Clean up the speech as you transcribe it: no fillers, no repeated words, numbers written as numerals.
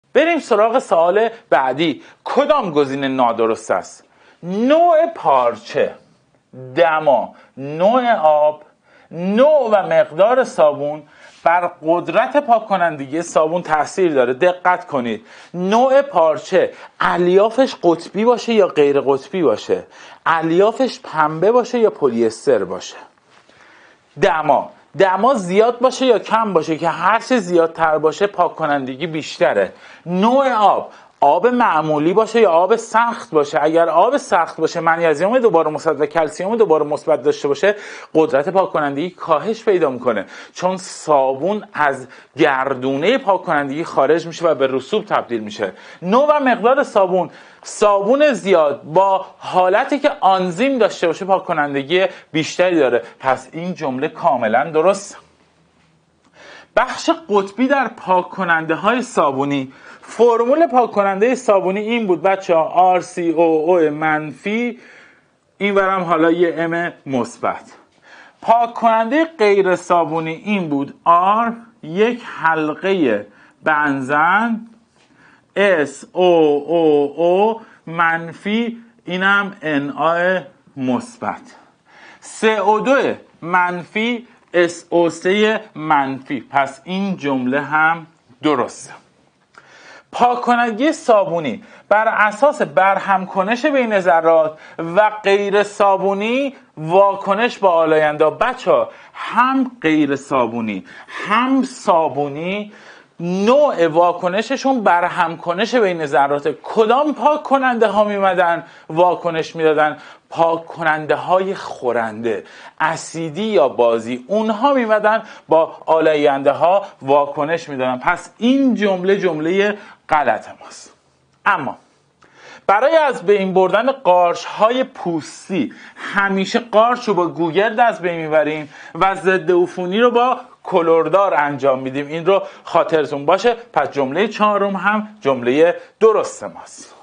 بریم سراغ سوال بعدی. کدام گزینه نادرست است؟ نوع پارچه، دما، نوع آب، نوع و مقدار صابون بر قدرت پاک کنندگی صابون تاثیر داره. دقت کنید، نوع پارچه الیافش قطبی باشه یا غیر قطبی باشه، الیافش پنبه باشه یا پلی استر باشه. دما زیاد باشه یا کم باشه که هر چه زیادتر باشه پاک کنندگی بیشتره. نوع آب معمولی باشه یا آب سخت باشه. اگر آب سخت باشه، منیزیم دوباره مثبت و کلسیم دوباره مثبت داشته باشه، قدرت پاک کنندگی کاهش پیدا میکنه، چون صابون از گردونه پاک کنندگی خارج میشه و به رسوب تبدیل میشه. نوع و مقدار صابون زیاد با حالتی که آنزیم داشته باشه پاک کنندگی بیشتری داره. پس این جمله کاملا درست. بخش قطبی در پاک کننده های صابونی. فرمول پاک کننده صابونی این بود بچه ها: RCOO منفی، این ورم حالا یه M مثبت. پاک کننده غیر صابونی این بود: R یک حلقه بنزن SOOO منفی، اینم Na مثبت. CO2 منفی SO3 منفی. پس این جمله هم درسته. پاک کنندگی صابونی بر اساس برهم کنش بین ذرات و غیر صابونی واکنش با آلاینده. بچه هم غیر صابونی هم صابونی نوع واکنششون برهم کنش بین ذرات. کدام پاک کننده ها میمدن واکنش میدادن؟ پاک کننده های خورنده، اسیدی یا بازی، اونها میمدن با آلاینده ها واکنش میدادن. پس این جمله غلط ماست. اما برای از بین بردن قارچ های پوستی همیشه قارچ رو با گوگرد از بین میبریم و ضد عفونی رو با کلوردار انجام میدیم. این رو خاطرتون باشه. پس جمله چهارم هم جمله درست ماست.